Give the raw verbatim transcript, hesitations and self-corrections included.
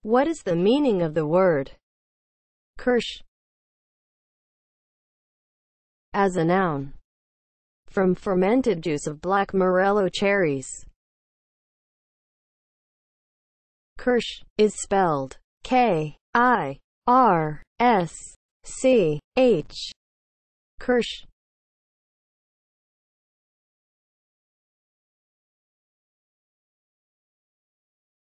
What is the meaning of the word KIRSCH as a noun? From fermented juice of black morello cherries. KIRSCH is spelled K I R S C H. KIRSCH